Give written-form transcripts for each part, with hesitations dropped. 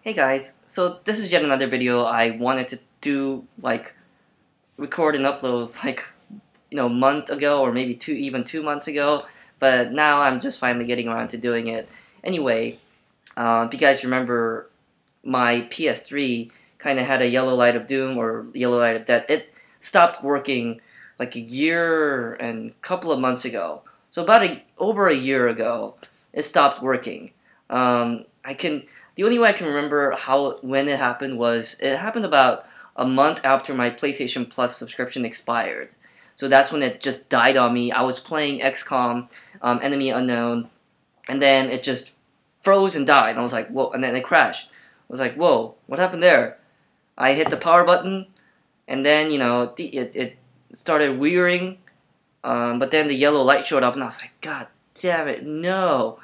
Hey guys, so this is yet another video I wanted to do, record and upload month ago or maybe even 2 months ago, but now I'm just finally getting around to doing it. Anyway, if you guys remember, my PS3 kind of had a yellow light of doom or yellow light of death. It stopped working like a year and a couple of months ago. So over a year ago, it stopped working. I can The only way I can remember when it happened was it happened about a month after my PlayStation Plus subscription expired. So that's when it just died on me. I was playing XCOM, Enemy Unknown, and then it just froze and died. And I was like, whoa, and then it crashed. I was like, whoa, what happened there? I hit the power button, and then, it started wearing, but then the yellow light showed up, and I was like, God damn it, no,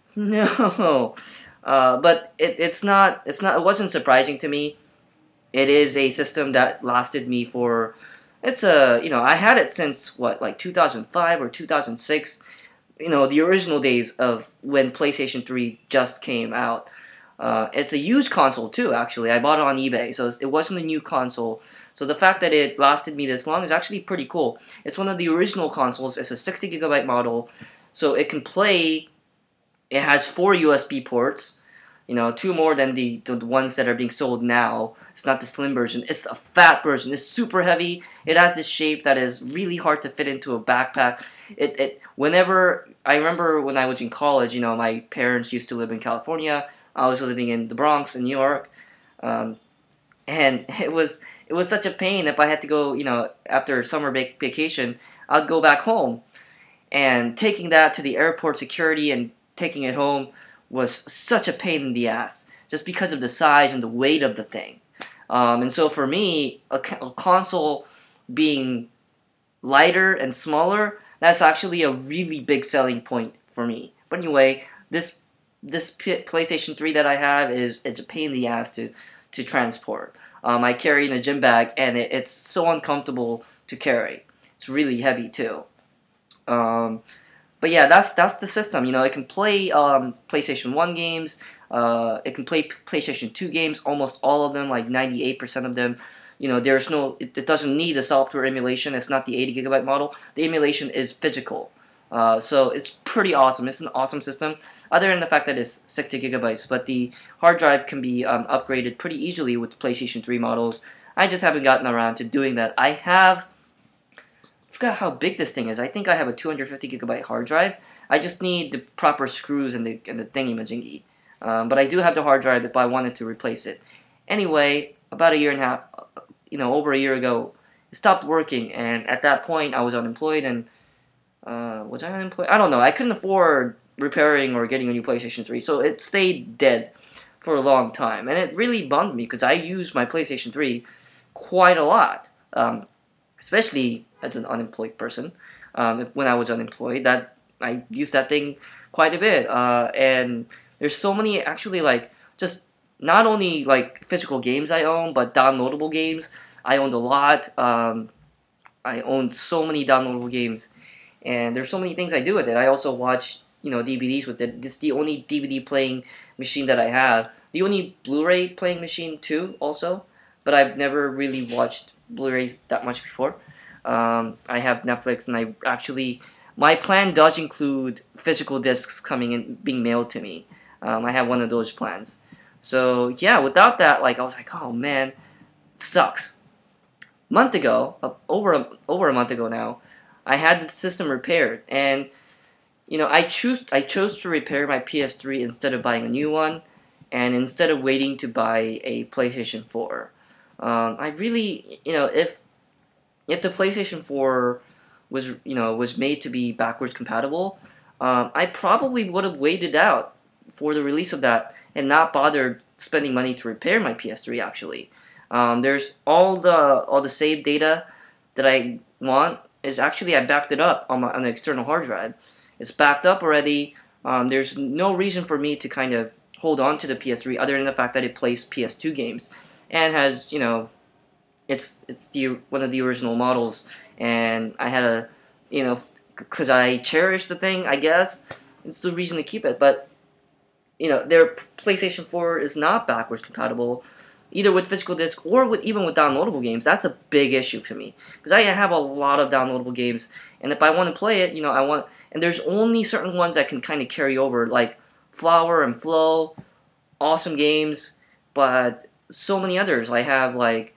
no. But it wasn't surprising to me. It is a system that lasted me for, I had it since, like 2005 or 2006, the original days of when PlayStation 3 just came out. It's a used console too, actually. I bought it on eBay, so it wasn't a new console. So the fact that it lasted me this long is actually pretty cool. It's one of the original consoles. It's a 60 GB model, so it can play. It has 4 USB ports. 2 more than the ones that are being sold now. It's not the slim version. It's a fat version. It's super heavy. It has this shape that is really hard to fit into a backpack. Whenever I remember when I was in college, my parents used to live in California. I was living in the Bronx in New York, and it was such a pain if I had to go. After summer vacation, I'd go back home, and taking that to the airport security and taking it home was such a pain in the ass, just because of the size and the weight of the thing. And so for me, a console being lighter and smaller, that's actually a really big selling point for me. But anyway, this PlayStation 3 that I have it's a pain in the ass to transport. I carry in a gym bag, and it's so uncomfortable to carry. It's really heavy too. But yeah, that's the system. It can play PlayStation 1 games. It can play PlayStation 2 games, almost all of them, like 98% of them. It doesn't need a software emulation. It's not the 80 GB model. The emulation is physical. So it's pretty awesome. It's an awesome system, other than the fact that it's 60 GB. But the hard drive can be upgraded pretty easily with the PlayStation 3 models. I just haven't gotten around to doing that. I forgot how big this thing is. I think I have a 250 GB hard drive. I just need the proper screws and the thingy-majingy. But I do have the hard drive if I wanted to replace it. Anyway, about a year and a half, over a year ago, it stopped working, and at that point I was unemployed, and was I unemployed? I don't know. I couldn't afford repairing or getting a new PlayStation 3, so it stayed dead for a long time, and it really bummed me because I used my PlayStation 3 quite a lot. Especially as an unemployed person. When I was unemployed, that I used that thing quite a bit. And there's so many actually just not only physical games I own, but downloadable games. I owned a lot. I owned so many downloadable games, and there's so many things I do with it. I also watch DVDs with it. This is the only DVD playing machine that I have. The only Blu-ray playing machine too, also. But I've never really watched Blu-rays that much before. I have Netflix, and my plan does include physical discs coming in, being mailed to me. I have one of those plans. So yeah, without that, I was like, oh man, it sucks. Month ago, over a month ago now, I had the system repaired, and I chose to repair my PS3 instead of buying a new one, and instead of waiting to buy a PlayStation 4. I really, if the PlayStation 4 was made to be backwards compatible, I probably would have waited out for the release of that and not bothered spending money to repair my PS3. Actually, there's all the save data that I want is actually I backed it up on an external hard drive. It's backed up already. There's no reason for me to kind of hold on to the PS3 other than the fact that it plays PS2 games and has it's one of the original models, and I had a because I cherish the thing, I guess it's the reason to keep it. But their PlayStation 4 is not backwards compatible, either with physical disc or even with downloadable games. That's a big issue for me because I have a lot of downloadable games, and if I want to play it, and there's only certain ones that can kind of carry over, like Flower and Flow, awesome games, but so many others. I have like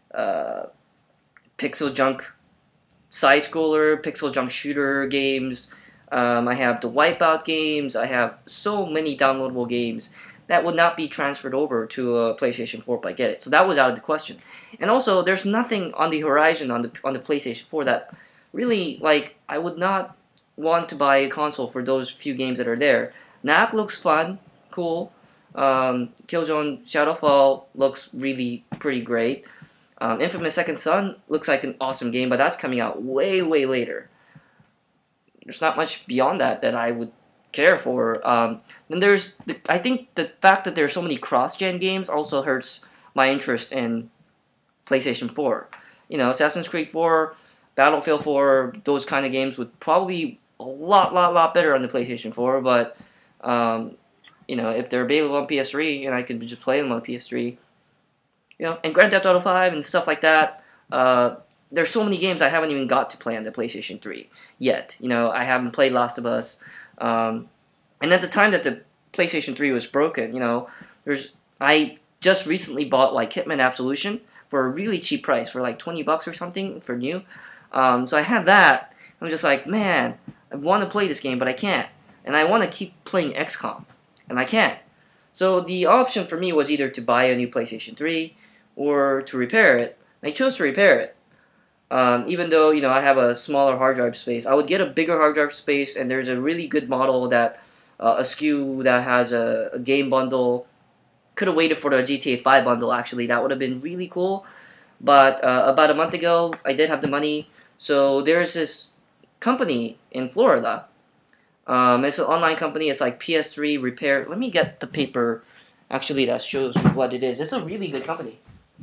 Pixel Junk side scroller, Pixel Junk shooter games. I have the Wipeout games. I have so many downloadable games that would not be transferred over to a PlayStation 4 if I get it. So that was out of the question. And also, there's nothing on the horizon on the PlayStation 4 that really, like, I would not want to buy a console for those few games that are there. Knack looks fun, cool. Killzone Shadowfall looks really pretty great. Infamous Second Son looks like an awesome game, but that's coming out way, way later. There's not much beyond that I would care for. Then I think the fact that there's so many cross-gen games also hurts my interest in PlayStation 4. Assassin's Creed 4, Battlefield 4, those kind of games would probably be a lot better on the PlayStation 4, but if they're available on PS3 and I could just play them on PS3, and Grand Theft Auto 5 and stuff like that, there's so many games I haven't even got to play on the PlayStation 3 yet. I haven't played Last of Us. And at the time that the PlayStation 3 was broken, I just recently bought like Hitman Absolution for a really cheap price, for like $20 or something for new. So I have that. I'm just like, man, I want to play this game, but I can't. And I want to keep playing XCOM, and I can't. So the option for me was either to buy a new PlayStation 3 or to repair it. I chose to repair it. Even though, I have a smaller hard drive space, I would get a bigger hard drive space, and there's a really good model that, a SKU that has a game bundle. Could have waited for the GTA 5 bundle, actually. That would have been really cool. But about a month ago, I did have the money. So there's this company in Florida. It's an online company. It's like PS3 Repair. Let me get the paper, actually, that shows what it is. It's a really good company.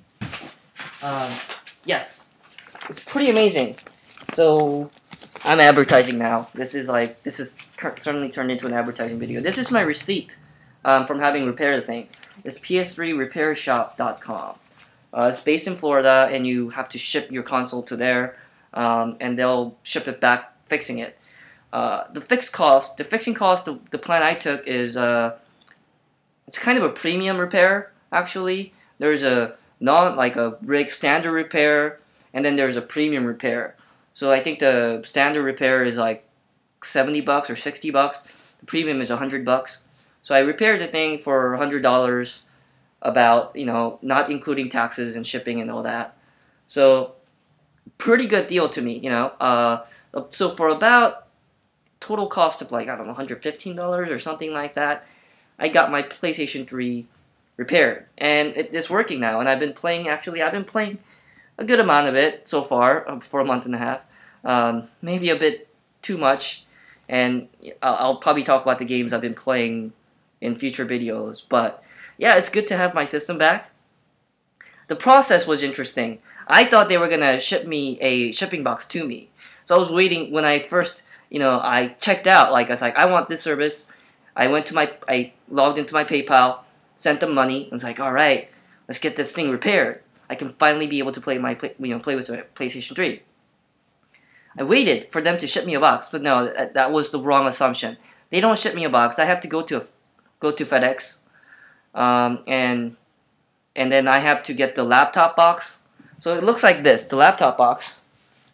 Yes. It's pretty amazing. So I'm advertising now. This is certainly turned into an advertising video. This is my receipt from having repaired the thing. It's ps3repairshop.com. It's based in Florida, and you have to ship your console to there, and they'll ship it back, fixing it. The fixing cost, the plan I took is it's kind of a premium repair. Actually, there's a standard repair, and then there's a premium repair. So I think the standard repair is like $70 or $60. The premium is $100. So I repaired the thing for $100, about, not including taxes and shipping and all that. So pretty good deal to me, So for about total cost of like, I don't know, $115 or something like that, I got my PlayStation 3 repaired. And it's working now, and I've been playing a good amount of it so far, for a month and a half. Maybe a bit too much, and I'll probably talk about the games I've been playing in future videos. But yeah, it's good to have my system back. The process was interesting. I thought they were gonna ship me a shipping box to me, so I was waiting. When I first, I checked out, like, I was like, I want this service. I logged into my PayPal, sent them money, and was like, all right, let's get this thing repaired. I can finally be able to play with my PlayStation 3. I waited for them to ship me a box, but no, that was the wrong assumption. They don't ship me a box. I have to go to FedEx, and then I have to get the laptop box. So it looks like this. The laptop box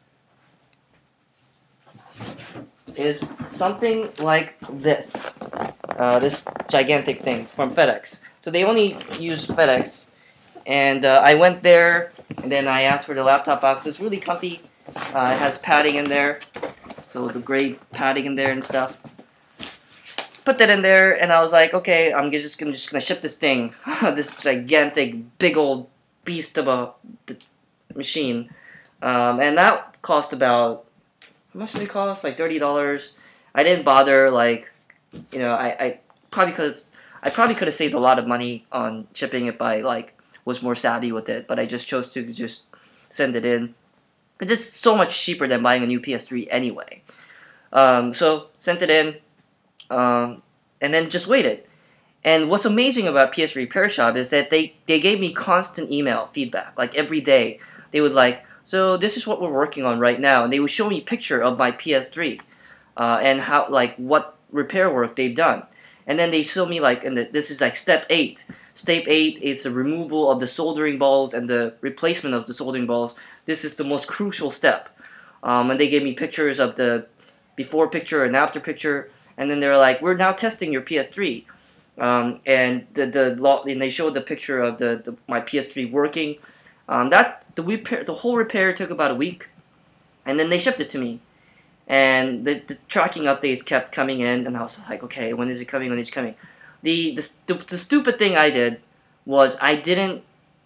is something like this. This gigantic thing from FedEx. So they only use FedEx. And I went there, and then I asked for the laptop box. It's really comfy. It has padding in there, so the gray padding in there and stuff. Put that in there, and I was like, okay, I'm just gonna ship this thing, this gigantic, big old beast of a machine, and that cost about, how much did it cost? Like $30. I didn't bother, like, I probably could have saved a lot of money on shipping it by, like, was more savvy with it, but I just chose to just send it in. It's just so much cheaper than buying a new PS3 anyway. So sent it in, and then just waited. And what's amazing about PS3 Repair Shop is that they gave me constant email feedback. Like every day, they would like, so this is what we're working on right now, and they would show me a picture of my PS3, and how like what repair work they've done, and then they show me like, this is like step 8. Step 8 is the removal of the soldering balls and the replacement of the soldering balls. This is the most crucial step, and they gave me pictures of the before picture and after picture, and then they were like, we're now testing your PS3. And and they showed the picture of my PS3 working. The whole repair took about a week, and then they shipped it to me. And the tracking updates kept coming in, and I was like, okay, when is it coming? When is it coming? The stupid thing I did was I didn't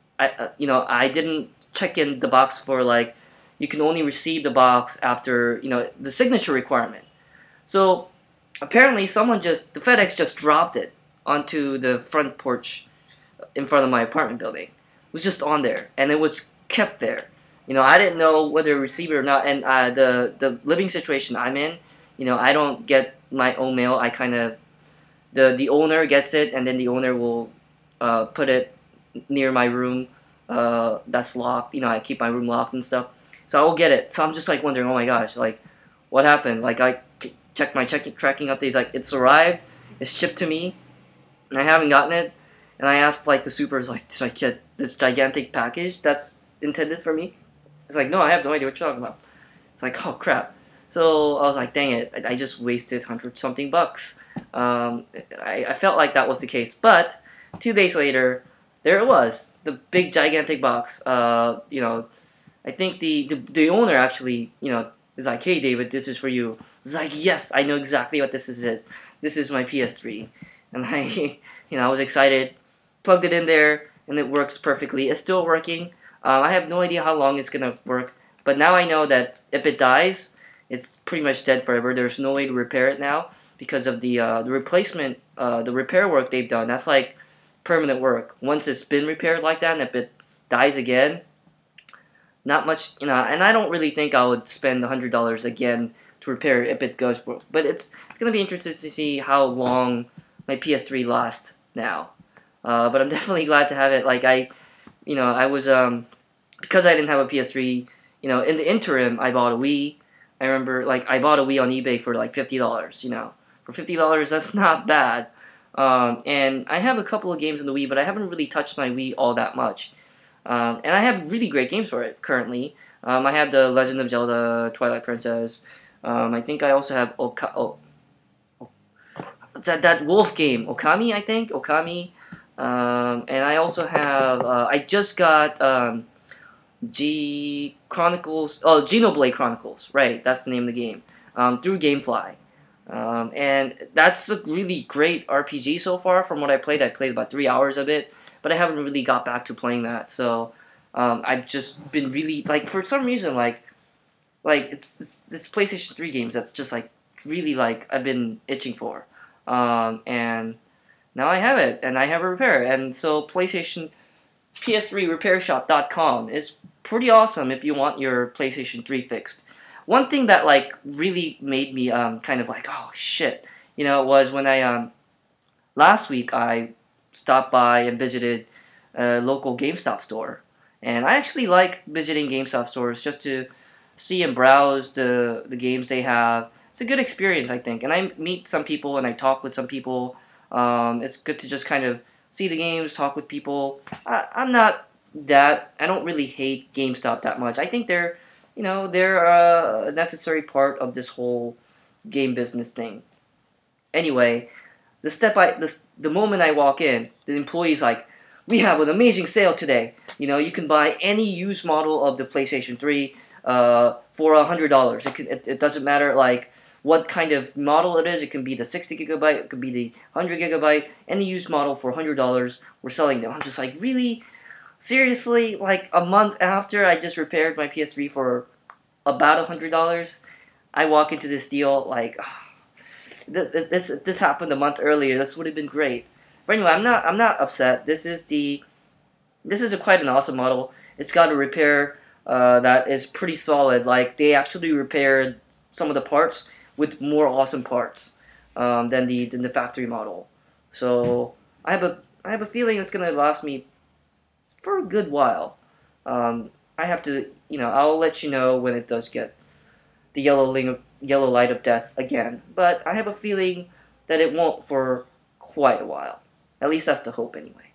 check in the box for like, you can only receive the box after the signature requirement. So apparently the FedEx just dropped it onto the front porch in front of my apartment building. It was just on there, and it was kept there. I didn't know whether to receive it or not, and the living situation I'm in, I don't get my own mail. I kind of, the owner gets it, and then the owner will put it near my room that's locked. I keep my room locked and stuff, so I will get it. So I'm just like wondering, oh my gosh, like what happened? Like I checked my tracking updates, like it's arrived, it's shipped to me, and I haven't gotten it. And I asked like the supers, like, did I get this gigantic package that's intended for me? It's like, no, I have no idea what you're talking about. It's like, oh crap. So I was like, dang it, I just wasted 100-something bucks. I felt like that was the case, but 2 days later, there it was, the big gigantic box. I think the owner actually, is like, hey David, this is for you. It's like, yes, I know exactly what this is. This is my PS3, and I was excited, plugged it in there, and it works perfectly. It's still working. I have no idea how long it's gonna work, but now I know that if it dies, it's pretty much dead forever. There's no way to repair it now because of the replacement, the repair work they've done. That's like permanent work. Once it's been repaired like that, and if it dies again, not much, and I don't really think I would spend $100 again to repair it if it goes broke. But it's gonna be interesting to see how long my PS3 lasts now. But I'm definitely glad to have it. Like I was because I didn't have a PS3. In the interim, I bought a Wii. I remember like I bought a Wii on eBay for like $50. For $50, that's not bad. And I have a couple of games on the Wii, but I haven't really touched my Wii all that much. And I have really great games for it currently. I have the Legend of Zelda, Twilight Princess. I think I also have that wolf game, Okami. I think Okami. And I also have, I just got Xenoblade Chronicles, right, that's the name of the game, through Gamefly. And that's a really great RPG so far from what I played. I played about 3 hours of it, but I haven't really got back to playing that, so I've just been really, like, for some reason, like it's this PlayStation 3 games that's just, like, really, like, I've been itching for. And now I have it, and I have a repair. And so PS3 repairshop.com is pretty awesome if you want your PlayStation 3 fixed. One thing that like really made me kind of like, oh shit, was when I last week I stopped by and visited a local GameStop store. And I actually like visiting GameStop stores just to see and browse the games they have. It's a good experience, I think. And I meet some people and I talk with some people. It's good to just kind of see the games, talk with people. I don't really hate GameStop that much. I think they're a necessary part of this whole game business thing. Anyway, the moment I walk in, the employee's like, we have an amazing sale today. You can buy any used model of the PlayStation 3 for $100. It doesn't matter like what kind of model it is. It can be the 60 gigabyte, it could be the 100 gigabyte, any used model for $100. We're selling them. I'm just like, really? Seriously? Like a month after I just repaired my PS3 for about $100, I walk into this deal like, this happened a month earlier. This would have been great. But anyway, I'm not upset. This is quite an awesome model. It's got a repair that is pretty solid. Like they actually repaired some of the parts with more awesome parts than the factory model. So I have a feeling it's gonna last me for a good while. I have to, I'll let you know when it does get the yellow light of death again. But I have a feeling that it won't for quite a while. At least that's the hope anyway.